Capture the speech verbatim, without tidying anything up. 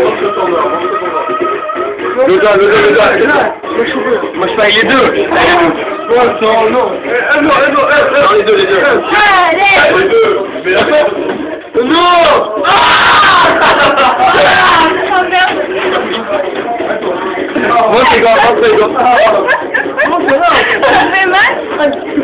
Le gars, le gars, le gars. Moi je fais avec les deux. Non, non, non. Non, non, les deux, les deux. Les deux. Mais attends. Non. Moi c'est quoi, moi c'est quoi. Ça fait mal?